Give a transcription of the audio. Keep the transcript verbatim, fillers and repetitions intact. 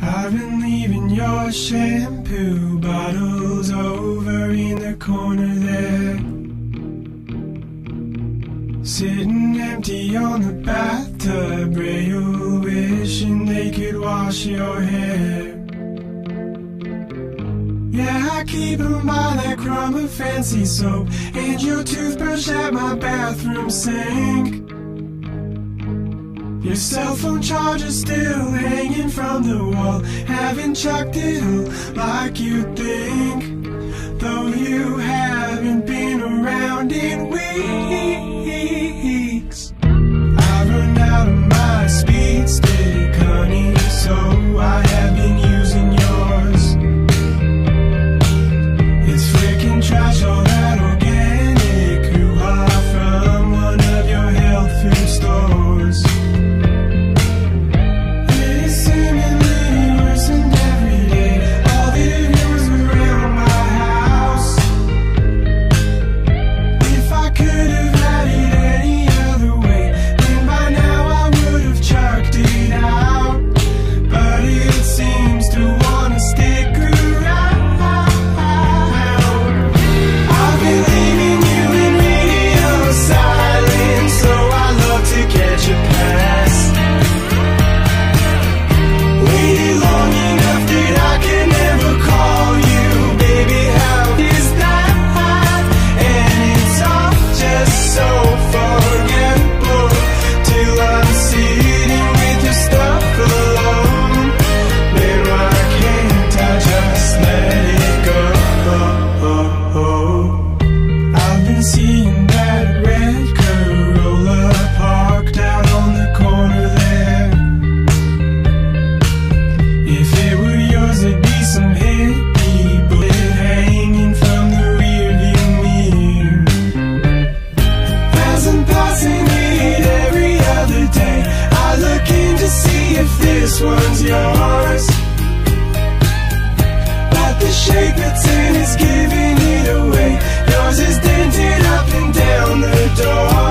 I've been leaving your shampoo bottles over in the corner there, sitting empty on the bathtub rail, wishing they could wash your hair. Yeah, I keep 'em by that crumb of fancy soap, and your toothbrush at my bathroom sink. Your cell phone charger's still hanging from the wall, haven't chucked it all like you'd think, though you haven't been around in weeks. I've run out of my speed stick, honey, so I have been using yours. It's freaking trash, all that organic hoo-ha from one of your health food stores. This one's yours, but the shape it's in is giving it away. Yours is dented up and down the door.